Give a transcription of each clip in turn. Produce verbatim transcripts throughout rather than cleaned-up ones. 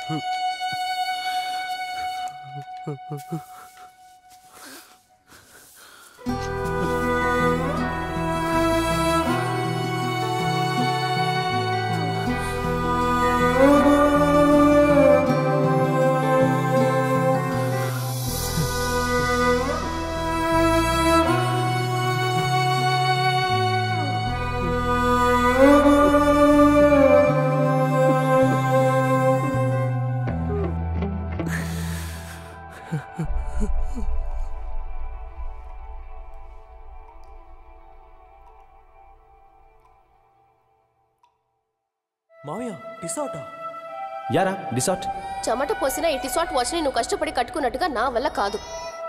మావయ్య రిసార్టా? యారా రిసార్ట్. చెమట పోసిన ఈ రిసార్ట్ వాచ్ని నువ్వు కష్టపడి కట్టుకున్నట్టుగా నా వల్ల కాదు.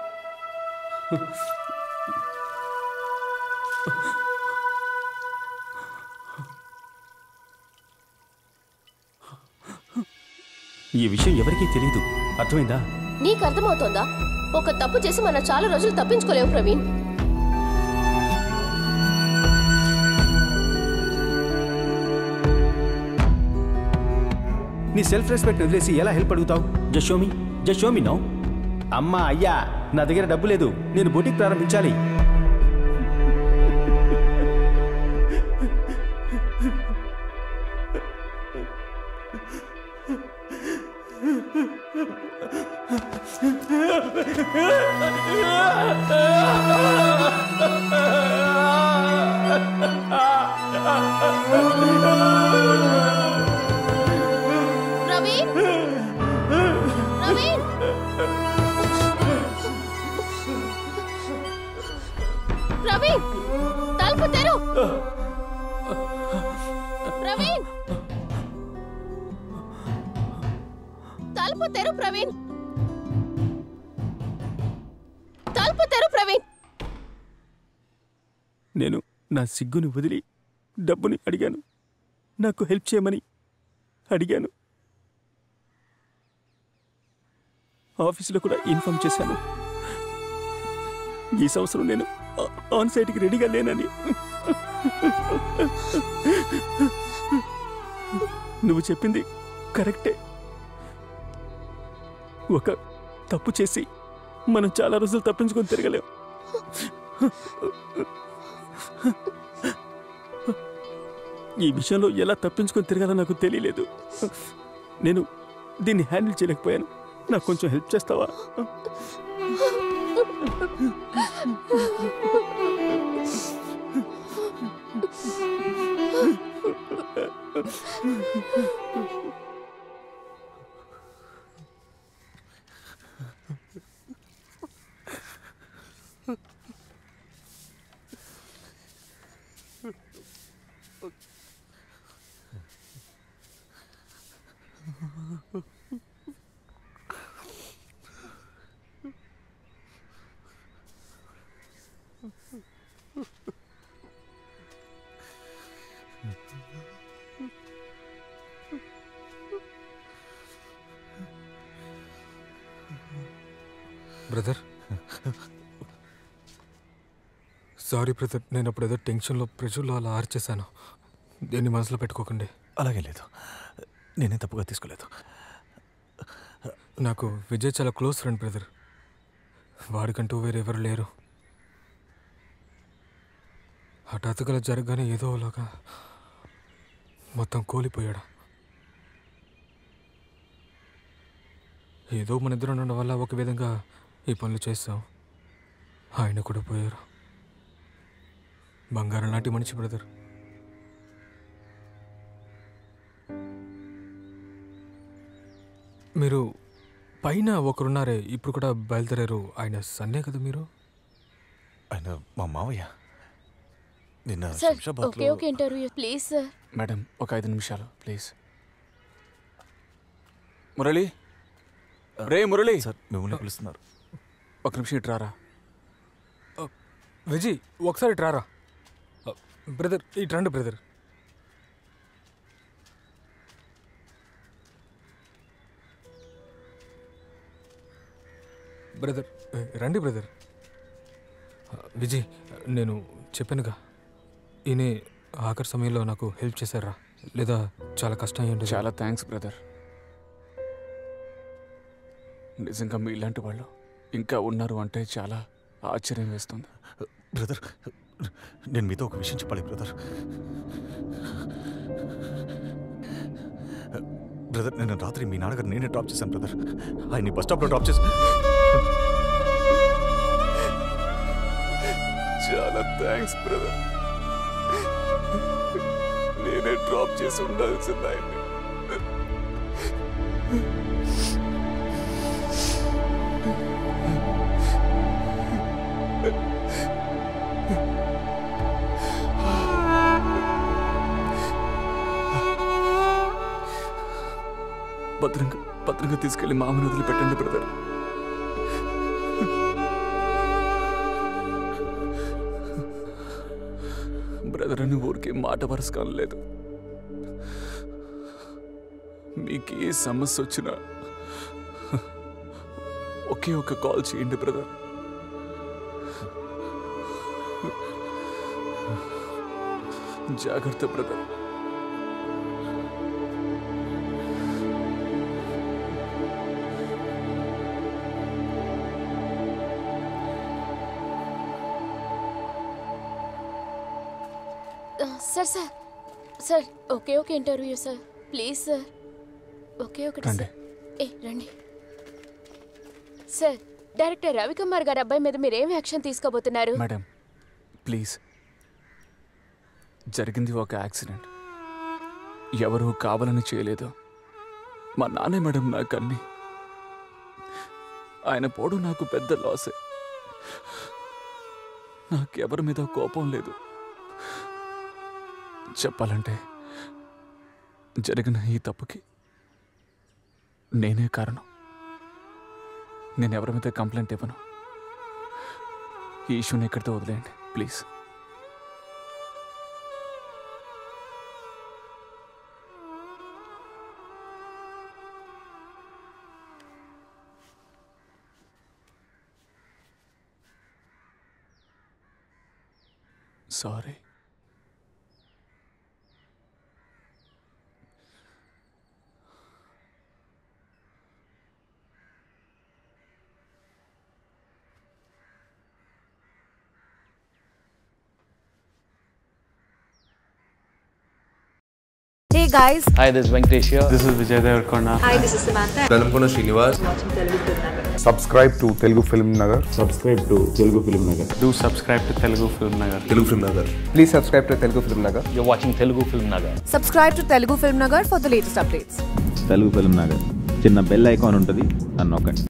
ఈ విషయం ఎవరికీ తెలియదు, అర్థమైందా? నీకు అర్థమవుతోందా? ఒక తప్పు చేసి మనం చాలా రోజులు తప్పించుకోలేవు ప్రవీణ్. నీ సెల్ఫ్ రెస్పెక్ట్ వదిలేసి ఎలా హెల్ప్ అడుగుతావు? Just show me, just show me no. అమ్మా అయ్యా, నా దగ్గర డబ్బు లేదు, నేను బొటిక్ ప్రారంభించాలి. ప్రవీణ్, ప్రవీణ్, ప్రవీణ్, తలుపు తెరు. ప్రవీణ్, తలుపు తెరు. ప్రవీణ్, తలుపు తెరు. ప్రవీణ్, నేను నా సిగ్గుని వదిలి డబ్బుని అడిగాను, నాకు హెల్ప్ చేయమని అడిగాను. ఆఫీసులో కూడా ఇన్ఫార్మ్ చేశాను, ఈ సంవత్సరం నేను ఆన్ సైట్కి రెడీగా లేనని. నువ్వు చెప్పింది కరెక్టే. ఒక తప్పు చేసి మనం చాలా రోజులు తప్పించుకొని తిరగలేం. ఈ విషయంలో ఎలా తప్పించుకొని తిరగాలో నాకు తెలియలేదు. నేను దీన్ని హ్యాండిల్ చేయలేకపోయాను. నాకు కొంచెం హెల్ప్ చేస్తావా? బ్రదర్, సారీ బ్రదర్, నేను అప్పుడు ఏదో టెన్షన్లో ప్రెషర్లో అలా ఆర్చేశాను. దీన్ని మనసులో పెట్టుకోకండి. అలాగే లేదు, నేనే తప్పుగా తీసుకోలేదు. నాకు విజయ్ చాలా క్లోజ్ ఫ్రెండ్ బ్రదర్. వాడికంటూ వేరెవరు లేరు. హఠాత్తుగా జరగగానే ఏదో అలాగా మొత్తం కూలిపోయాడు. ఏదో మన ఇద్దరు ఉండడం వల్ల ఒక విధంగా ఈ పనులు చేస్తాం. ఆయన కూడా పోయారు. బంగారం లాంటి మనిషి బ్రదర్. మీరు పైన ఒకరున్నారే, ఇప్పుడు కూడా బయలుదేరారు. ఆయన సన్నే కదా మీరు? ఆయన మా మావయ్య. నిన్న ప్లీజ్ సార్. మేడం, ఒక ఐదు నిమిషాలు ప్లీజ్. మురళి, రే మురళి సార్, మిమ్మల్ని పిలుస్తున్నారు. ఒక నిమిషం ఇటు రారా. విజయ్, ఒకసారి ఇటు రారా. బ్రదర్, ఇటు రండి బ్రదర్. బ్రదర్ రండి బ్రదర్. విజయ్, నేను చెప్పానుగా, ఈయనే ఆఖరి సమయంలో నాకు హెల్ప్ చేశారా, లేదా చాలా కష్టం అయ్యండి. చాలా థ్యాంక్స్ బ్రదర్. నిజంగా మీ ఇలాంటి వాళ్ళు ఇంకా ఉన్నారు అంటే చాలా ఆశ్చర్యం వేస్తుంది. బ్రదర్, నేను మీతో ఒక విషయం చెప్పాలి బ్రదర్. బ్రదర్, నేను రాత్రి మీ నాన్నగారు నేనే డ్రాప్ చేశాను బ్రదర్. ఆయన్ని బస్ స్టాప్లో డ్రాప్ చేశాను. చాలా థ్యాంక్స్ బ్రదర్. నేనే డ్రాప్ చేసి ఉండాల్సింది ఆయన్ని. భద్రంగా భద్రంగా తీసుకెళ్లి మామని వదిలిపెట్టండి బ్రదర్. బ్రదర్ అని ఊరికే మాట వరుస కానలేదు. మీకు ఏ సమస్య వచ్చినా ఒకే ఒక కాల్ చేయండి బ్రదర్. జాగ్రత్త brother. Sir sir sir okay okay interview sir, please sir. Okay ఒకటి రండి. సార్. ఏ రండి సార్. డైరెక్టర్ రవికుమార్ గారి అబ్బాయి మీద మీరు ఏం యాక్షన్ తీసుకోబోతున్నారు? మేడం ప్లీజ్, జరిగింది ఒక యాక్సిడెంట్. ఎవరూ కావాలని చేయలేదు. మా నాన్నే మేడం నాకు అన్ని. ఆయన పోవడం నాకు పెద్ద లాసే. నాకెవరి మీద కోపం లేదు. చెప్పాలంటే జరిగిన ఈ తప్పుకి నేనే కారణం. నేను ఎవరి మీద కంప్లైంట్ ఇవ్వను. ఈ ఇష్యూని ఎక్కడితో వదిలేయండి please. Sorry. Hey guys. Hi, this is Venkatesh here. This is Vijay Devarkonda. Hi, this is Samantha. Dalamkona Srinivas. Subscribe to Telugu Film Nagar. Subscribe to Telugu Film Nagar. Do subscribe to Telugu Film Nagar. Telugu Film Nagar. Please subscribe to Telugu Film Nagar. You're watching Telugu Film Nagar. Subscribe to Telugu Film Nagar for the latest updates. Telugu Film Nagar. చిన్న bell icon ఉంటుంది, అన్నొక్కండి.